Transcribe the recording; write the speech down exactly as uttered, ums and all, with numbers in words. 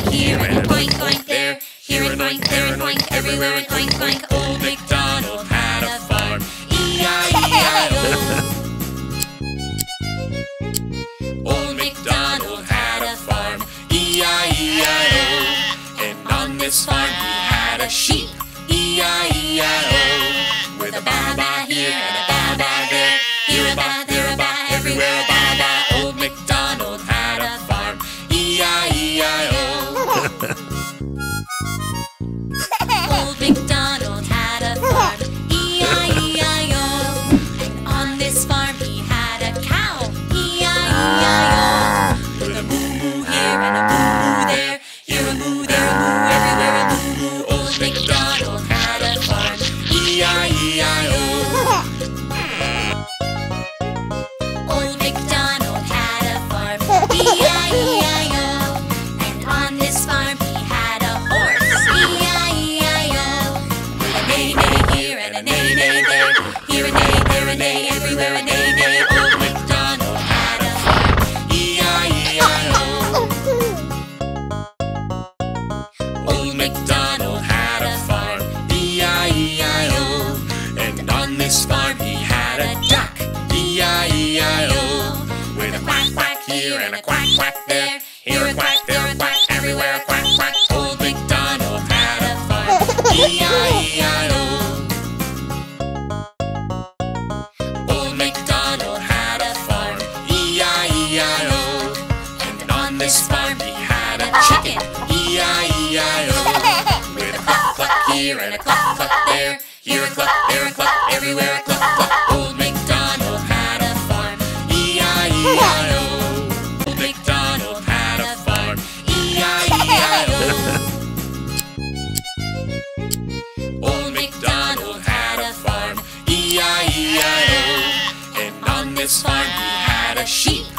oink here and a oink oink there. Here and oink, there and oink, everywhere and oink oink. Old MacDonald had a farm, E I E I O. Old MacDonald had a farm, E I E I O. And on this farm he had a sheep, E I E I O. With a ba-ba here and a ba-ba there. Here a ba, there a ba, everywhere a ba-ba. Old MacDonald had a farm, E I E I O. Old MacDonald had a farm, E I E I O. And on this farm he had a cow, E I E I O. With a moo-moo here and a moo-moo there. Here a moo, there a moo, everywhere a moo-moo. Old MacDonald had a farm, E I E I O. Old MacDonald had a farm, E I E I O. And on this farm he had a horse, E I E I O. With a neigh-neigh here and a neigh-neigh there. Here a neigh, there a neigh, everywhere a neigh-neigh. Old MacDonald had a farm, E I E I O. Old MacDonald had a farm, E I E I O. And on this farm he had a duck, E I E I O. With a quack quack here and a quack quack there. Here a quack, there a quack, everywhere a quack quack. Old MacDonald had a farm, E I E I O. Old MacDonald had a farm, E I E I O. And on this farm he had a chicken, E I E I O. With a cluck cluck here and a cluck cluck there. Here a cluck, there a cluck, everywhere a cluck cluck. Old MacDonald had a farm, E I E I O. Old MacDonald had a farm, E I E I O. Old MacDonald had a farm, E I E I O. And on this farm he had a sheep,